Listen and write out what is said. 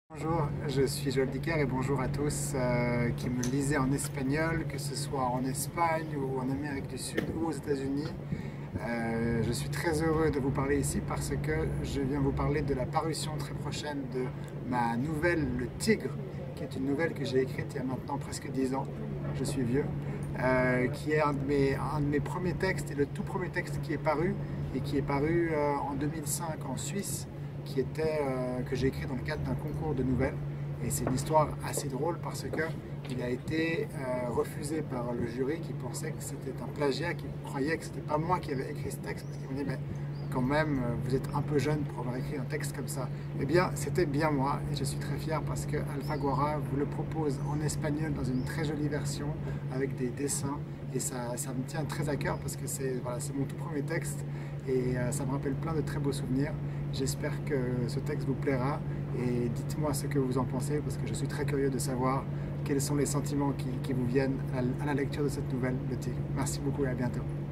Bonjour, je suis Joël Dicker et bonjour à tous qui me lisaient en espagnol, que ce soit en Espagne ou en Amérique du Sud ou aux États-Unis. Je suis très heureux de vous parler ici parce que je viens vous parler de la parution très prochaine de ma nouvelle Le Tigre, qui est une nouvelle que j'ai écrite il y a maintenant presque 10 ans, je suis vieux, qui est un de mes premiers textes et le tout premier texte qui est paru et qui est paru en 2005 en Suisse, que j'ai écrit dans le cadre d'un concours de nouvelles. Et c'est une histoire assez drôle parce qu'il a été refusé par le jury qui pensait que c'était un plagiat, qui croyait que c'était pas moi qui avais écrit ce texte, parce qu'il me dit mais quand même vous êtes un peu jeune pour avoir écrit un texte comme ça. Eh bien c'était bien moi et je suis très fier parce que Alfaguara vous le propose en espagnol dans une très jolie version avec des dessins et ça me tient très à cœur parce que c'est mon tout premier texte et ça me rappelle plein de très beaux souvenirs. J'espère que ce texte vous plaira et dites-moi ce que vous en pensez parce que je suis très curieux de savoir quels sont les sentiments qui vous viennent à la lecture de cette nouvelle, Le Tigre. Merci beaucoup et à bientôt.